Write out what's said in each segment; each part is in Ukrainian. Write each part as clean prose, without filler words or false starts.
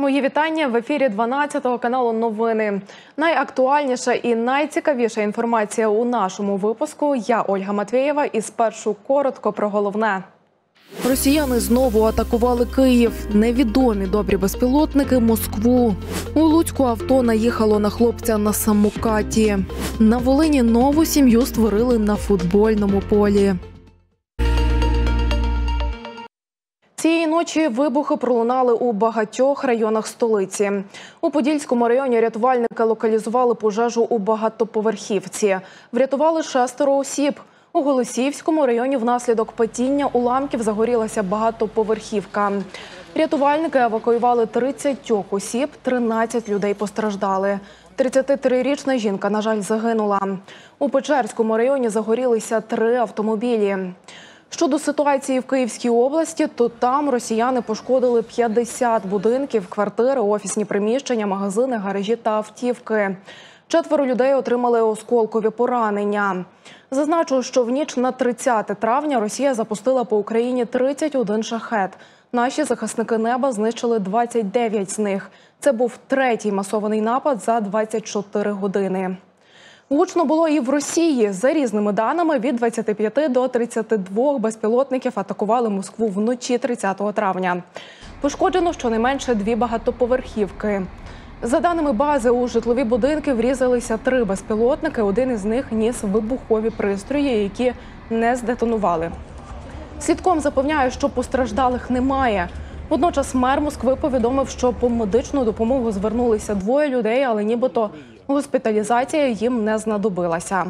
Мої вітання в ефірі 12-го каналу «Новини». Найактуальніша і найцікавіша інформація у нашому випуску. Я Ольга Матвєєва і спершу коротко про головне. Росіяни знову атакували Київ. Невідомі добрі безпілотники – Москву. У Луцьку авто наїхало на хлопця на самокаті. На Волині нову сім'ю створили на футбольному полі. Цієї ночі вибухи пролунали у багатьох районах столиці. У Подільському районі рятувальники локалізували пожежу у багатоповерхівці. Врятували 6 осіб. У Голосіївському районі внаслідок падіння уламків загорілася багатоповерхівка. Рятувальники евакуювали 30 осіб, 13 людей постраждали. 33-річна жінка, на жаль, загинула. У Печерському районі загорілися 3 автомобілі. Щодо ситуації в Київській області, то там росіяни пошкодили 50 будинків, квартири, офісні приміщення, магазини, гаражі та автівки. 4 людей отримали осколкові поранення. Зазначу, що в ніч на 30 травня Росія запустила по Україні 31 шахед. Наші захисники неба знищили 29 з них. Це був 3-й масований напад за 24 години. Гучно було і в Росії. За різними даними, від 25 до 32 безпілотників атакували Москву вночі 30 травня. Пошкоджено щонайменше 2 багатоповерхівки. За даними бази, у житлові будинки врізалися 3 безпілотники. Один із них ніс вибухові пристрої, які не здетонували. Слідком запевняє, що постраждалих немає. Водночас мер Москви повідомив, що по медичну допомогу звернулися 2 людей, але нібито госпіталізація їм не знадобилася.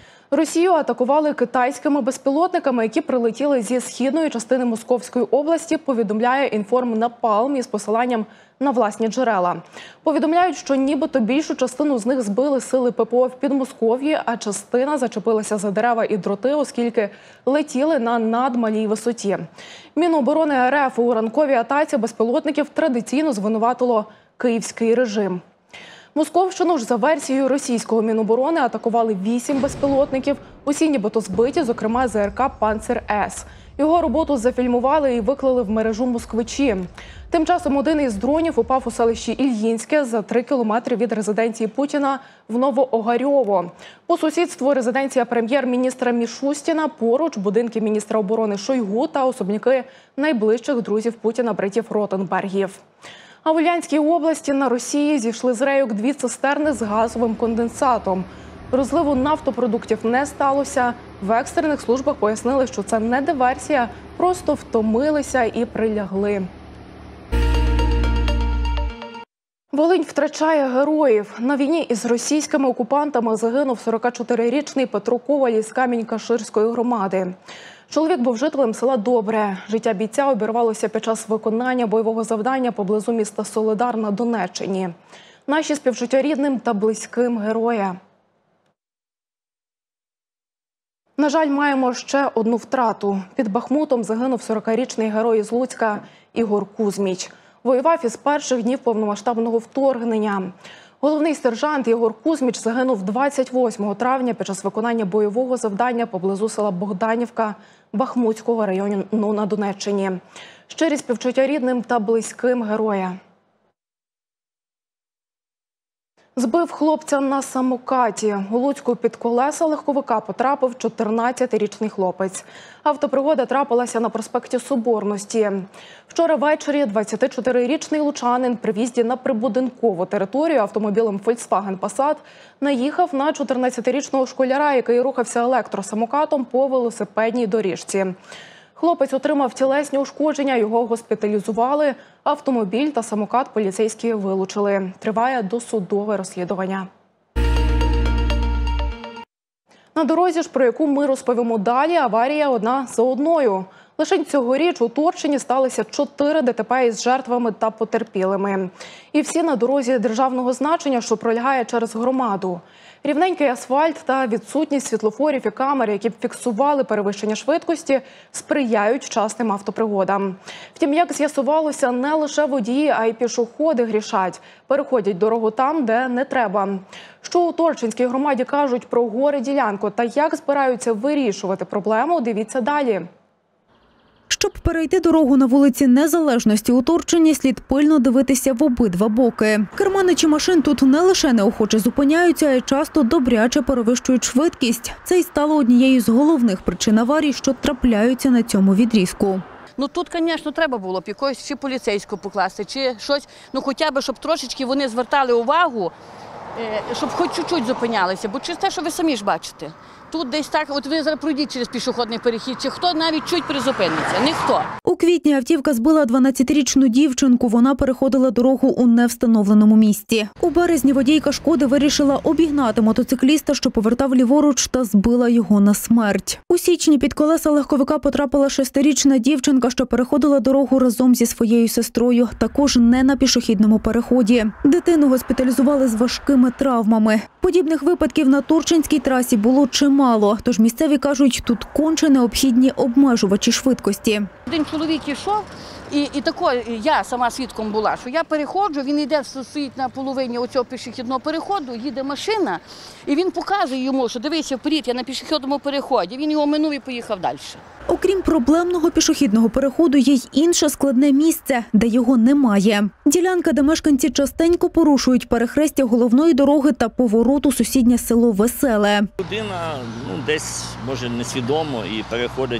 Росію атакували китайськими безпілотниками, які прилетіли зі східної частини Московської області, повідомляє «Інформнапалм» із посиланням на власні джерела. Повідомляють, що нібито більшу частину з них збили сили ППО в Підмосков'ї, а частина зачепилася за дерева і дроти, оскільки летіли на надмалій висоті. Міноборони РФ у ранковій атаці безпілотників традиційно звинуватило київський режим. Московщину ж за версією російського Міноборони атакували 8 безпілотників. Усі нібито збиті, зокрема ЗРК «Панцер-С». Його роботу зафільмували і виклали в мережу москвичі. Тим часом один із дронів упав у селищі Ільїнське за 3 кілометри від резиденції Путіна в Новоогарьово. По сусідству резиденція прем'єр-міністра Мішустіна, поруч будинки міністра оборони Шойгу та особняки найближчих друзів Путіна братів Ротенбергів. А в Ульяновській області на Росії зійшли з рейок 2 цистерни з газовим конденсатом. Розливу нафтопродуктів не сталося. В екстрених службах пояснили, що це не диверсія, просто втомилися і прилягли. Волинь втрачає героїв. На війні із російськими окупантами загинув 44-річний Петро Коваль із Камінь-Каширської громади. Чоловік був жителем села Добре. Життя бійця обірвалося під час виконання бойового завдання поблизу міста Солидар на Донеччині. Наші співчуття рідним та близьким героя. На жаль, маємо ще одну втрату. Під Бахмутом загинув 40-річний герой із Луцька Ігор Кузьміч. Воював із перших днів повномасштабного вторгнення. Головний сержант Ігор Кузьміч загинув 28 травня під час виконання бойового завдання поблизу села Богданівка Бахмутського району на Донеччині. Щирі співчуття рідним та близьким героя. Збив хлопця на самокаті. У Луцьку під колеса легковика потрапив 14-річний хлопець. Автопригода трапилася на проспекті Соборності. Вчора ввечері 24-річний лучанин при в'їзді на прибудинкову територію автомобілем Volkswagen Passat наїхав на 14-річного школяра, який рухався електросамокатом по велосипедній доріжці. Хлопець отримав тілесні ушкодження, його госпіталізували. Автомобіль та самокат поліцейські вилучили. Триває досудове розслідування. На дорозі ж, про яку ми розповімо далі, аварія одна за одною. Лише цьогоріч у Торчині сталося 4 ДТП із жертвами та потерпілими. І всі на дорозі державного значення, що пролягає через громаду. Рівненький асфальт та відсутність світлофорів і камер, які б фіксували перевищення швидкості, сприяють частим автопригодам. Втім, як з'ясувалося, не лише водії, а й пішоходи грішать. Переходять дорогу там, де не треба. Що у Торчинській громаді кажуть про горе-ділянку та як збираються вирішувати проблему, дивіться далі. Щоб перейти дорогу на вулиці Незалежності у Турчині, слід пильно дивитися в обидва боки. Керманичі машин тут не лише неохоче зупиняються, а й часто добряче перевищують швидкість. Це й стало однією з головних причин аварій, що трапляються на цьому відрізку. Ну тут, звісно, треба було б якогось чи поліцейського покласти, чи щось, ну хоча б, щоб трошечки вони звертали увагу, щоб хоч чуть-чуть зупинялися, бо через те, що ви самі ж бачите. Тут десь так, от ви зараз пройдіть через пішохідний перехід, чи хто навіть чуть призупиниться, ніхто. У квітні автівка збила 12-річну дівчинку, вона переходила дорогу у невстановленому місці. У березні водійка «Шкоди» вирішила обігнати мотоцикліста, що повертав ліворуч, та збила його на смерть. У січні під колеса легковика потрапила 6-річна дівчинка, що переходила дорогу разом зі своєю сестрою, також не на пішохідному переході. Дитину госпіталізували з важкими травмами. Подібних випадків на Турчинській трасі було чимало, тож місцеві кажуть, тут конче необхідні обмежувачі швидкості. Один чоловік йшов, і тако, я сама свідком була, що я переходжу, він йде, стоїть на половині оцього пішохідного переходу, їде машина, і він показує йому, що дивися вперед, я на пішохідному переході. Він його минув і поїхав далі. Окрім проблемного пішохідного переходу, є й інше складне місце, де його немає. Ділянка, де мешканці частенько порушують перехрестя головної дороги та поворот у сусіднє село Веселе. Людина десь, може, несвідомо і переходить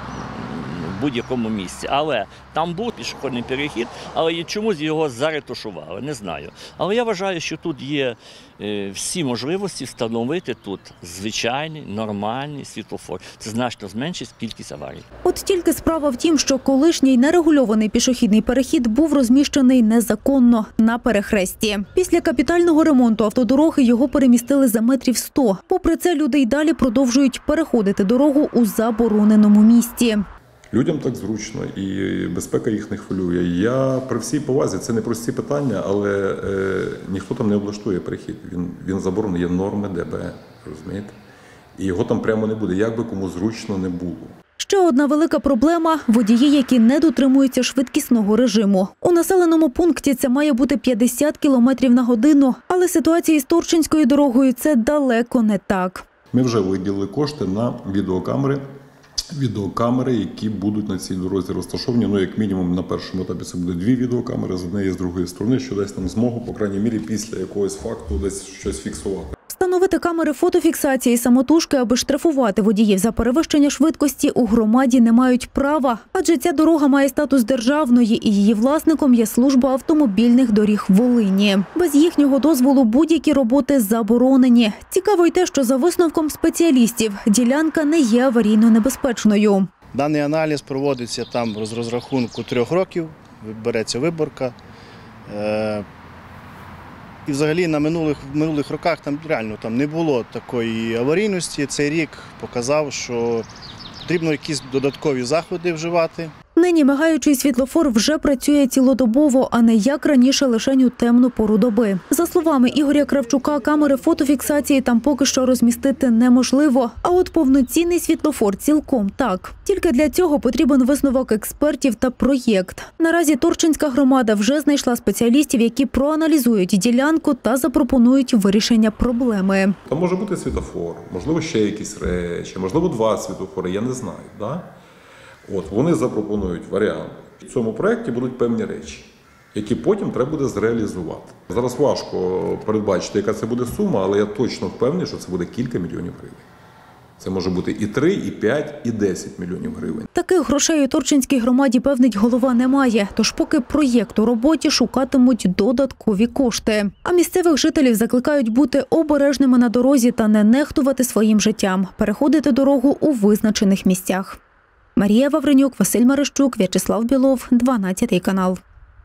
в будь-якому місці. Але там був пішохідний перехід, але чомусь його заретушували, не знаю. Але я вважаю, що тут є всі можливості встановити тут звичайний, нормальний світлофор. Це значно зменшить кількість аварій. От тільки справа в тім, що колишній нерегульований пішохідний перехід був розміщений незаконно на перехресті. Після капітального ремонту автодороги його перемістили за метрів 100. Попри це, люди й далі продовжують переходити дорогу у забороненому місці. Людям так зручно і безпека їх не хвилює. Я при всій повазі, це не прості питання, але ніхто там не облаштує перехід. Він заборонений, є норми ДБ, розумієте? І його там прямо не буде, як би кому зручно не було. Ще одна велика проблема – водії, які не дотримуються швидкісного режиму. У населеному пункті це має бути 50 км на годину, але ситуація з Турчинською дорогою – це далеко не так. Ми вже виділили кошти на відеокамери, які будуть на цій дорозі розташовані. Ну, як мінімум, на першому етапі це буде 2 відеокамери з однієї і з другої сторони, що дасть нам змогу, по крайній мірі, після якогось факту десь щось фіксувати. Встановити камери фотофіксації самотужки, аби штрафувати водіїв за перевищення швидкості, у громаді не мають права. Адже ця дорога має статус державної, і її власником є служба автомобільних доріг Волині. Без їхнього дозволу будь-які роботи заборонені. Цікаво й те, що за висновком спеціалістів ділянка не є аварійно небезпечною. Даний аналіз проводиться там з розрахунку 3 років, береться виборка. І взагалі на минулих роках там реально не було такої аварійності. Цей рік показав, що потрібно якісь додаткові заходи вживати. Нині мигаючий світлофор вже працює цілодобово, а не як раніше лише у темну пору доби. За словами Ігоря Кравчука, камери фотофіксації там поки що розмістити неможливо. А от повноцінний світлофор цілком так. Тільки для цього потрібен висновок експертів та проєкт. Наразі Турчинська громада вже знайшла спеціалістів, які проаналізують ділянку та запропонують вирішення проблеми. Там може бути світлофор, можливо, ще якісь речі, можливо, 2 світлофори, я не знаю. Да? От, вони запропонують варіант. В цьому проєкті будуть певні речі, які потім треба буде зреалізувати. Зараз важко передбачити, яка це буде сума, але я точно впевнений, що це буде кілька мільйонів гривень. Це може бути і 3, і 5, і 10 мільйонів гривень. Таких грошей у Турчинській громаді, певнить голова, немає. Тож поки проєкт у роботі, шукатимуть додаткові кошти. А місцевих жителів закликають бути обережними на дорозі та не нехтувати своїм життям. Переходити дорогу у визначених місцях. Марія Вавренюк, Василь Марищук, В'ячеслав Білов, 12 канал.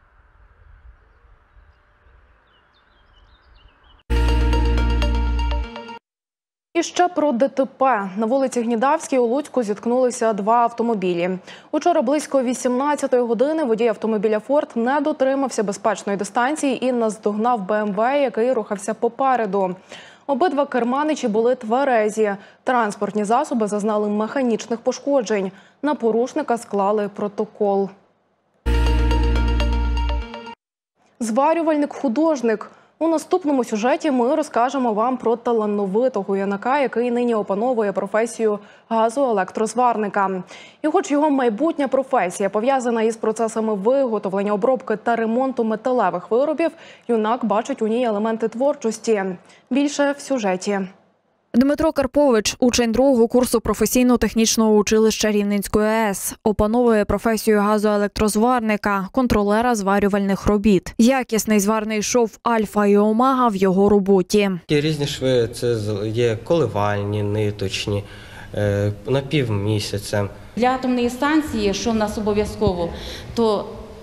І ще про ДТП. На вулиці Гнідавській у Луцьку зіткнулися 2 автомобілі. Учора близько 18-ї години водій автомобіля «Форд» не дотримався безпечної дистанції і наздогнав БМВ, який рухався попереду. Обидва керманичі були тверезі. Транспортні засоби зазнали механічних пошкоджень. На порушника склали протокол. Зварювальник-художник. У наступному сюжеті ми розкажемо вам про талановитого юнака, який нині опановує професію газоелектрозварника. І хоч його майбутня професія пов'язана із процесами виготовлення, обробки та ремонту металевих виробів, юнак бачить у ній елементи творчості. Більше в сюжеті. Дмитро Карпович – учень другого курсу професійно-технічного училища Рівненської АЕС. Опановує професію газоелектрозварника, контролера зварювальних робіт. Якісний зварний шов альфа і омега в його роботі. Є різні шви, це є коливальні, ниточні, на півмісяця. Для атомної станції, що в нас обов'язково, то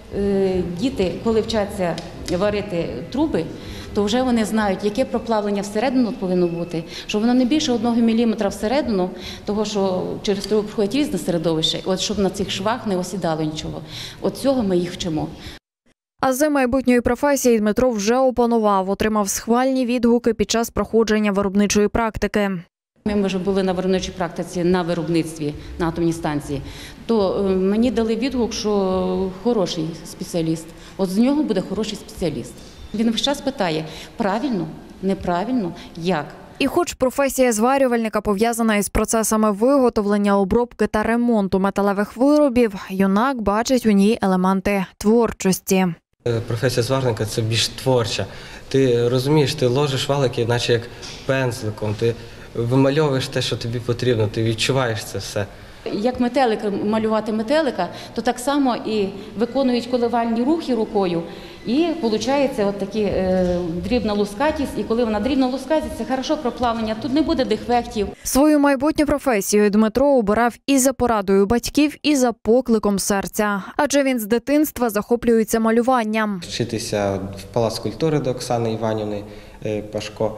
діти, коли вчаться варити труби, то вже вони знають, яке проплавлення всередину повинно бути, щоб воно не більше 1 мм всередину, того що через трубу проходить різне середовище, от щоб на цих швах не осідало нічого. От цього ми їх вчимо. Ази майбутньої професії Дмитро вже опанував, отримав схвальні відгуки під час проходження виробничої практики. Ми вже були на виробничій практиці на виробництві, на атомній станції, то мені дали відгук, що хороший спеціаліст. От з нього буде хороший спеціаліст. Він весь час питає, правильно, неправильно, як. І хоч професія зварювальника пов'язана із процесами виготовлення, обробки та ремонту металевих виробів, юнак бачить у ній елементи творчості. Професія зварника – це більш творча. Ти розумієш, ти ложиш валики, наче як пензликом, ти вимальовуєш те, що тобі потрібно, ти відчуваєш це все. Як малювати метелика, то так само і виконують коливальні рухи рукою, і виходить от такі дрібна лускатість, і коли вона дрібна лускатість, це хорошо проплавлення, тут не буде дефектів. Свою майбутню професію Дмитро обирав і за порадою батьків, і за покликом серця. Адже він з дитинства захоплюється малюванням. Вчитися в Палац культури до Оксани Іванівни Пашко.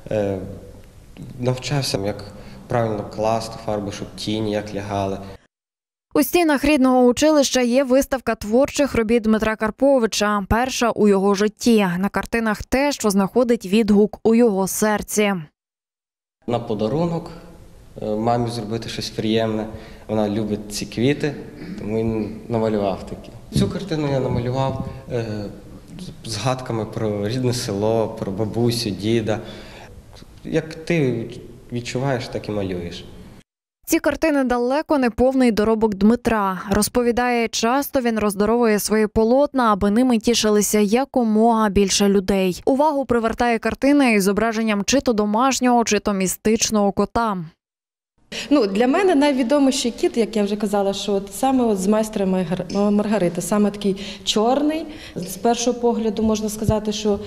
Навчався, як правильно класти фарби, щоб тіні як лягали. У стінах рідного училища є виставка творчих робіт Дмитра Карповича. Перша у його житті. На картинах те, що знаходить відгук у його серці. На подарунок мамі зробити щось приємне. Вона любить ці квіти, тому він намалював такі. Цю картину я намалював згадками про рідне село, про бабусю, діда. Як ти відчуваєш, так і малюєш. Ці картини далеко не повний доробок Дмитра. Розповідає, часто він роздоровує свої полотна, аби ними тішилися якомога більше людей. Увагу привертає картина із зображенням чи то домашнього, чи то містичного кота. Для мене найвідоміший кіт, як я вже казала, що саме з майстра Маргарити, саме такий чорний. З першого погляду можна сказати, що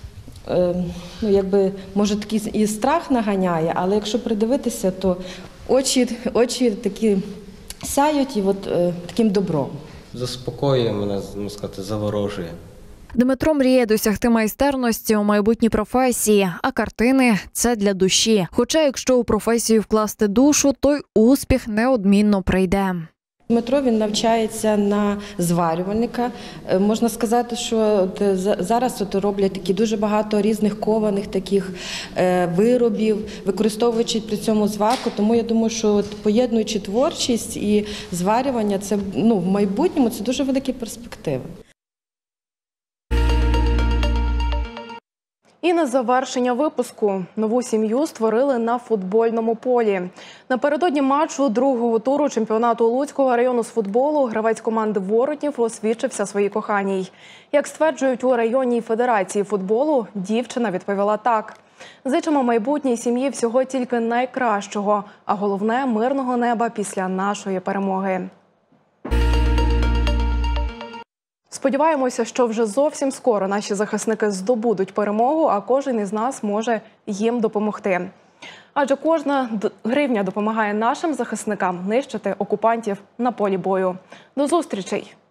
може такий і страх наганяє, але якщо придивитися, то очі такі сяють і таким добром. Заспокоює мене, можна сказати, заворожує. Дмитро мріє досягти майстерності у майбутній професії, а картини – це для душі. Хоча якщо у професію вкласти душу, то й успіх неодмінно прийде. Дмитро, він навчається на зварювальника. Можна сказати, що зараз роблять такі дуже багато різних кованих таких виробів, використовуючи при цьому зварку. Тому я думаю, що поєднуючи творчість і зварювання, це в майбутньому це дуже великі перспективи. І на завершення випуску нову сім'ю створили на футбольному полі. Напередодні матчу другого туру чемпіонату Луцького району з футболу гравець команди «Воротнів» освідчився своїй коханій. Як стверджують у районній федерації футболу, дівчина відповіла так. Зичимо майбутній сім'ї всього тільки найкращого, а головне – мирного неба після нашої перемоги. Сподіваємося, що вже зовсім скоро наші захисники здобудуть перемогу, а кожен із нас може їм допомогти. Адже кожна гривня допомагає нашим захисникам нищити окупантів на полі бою. До зустрічей!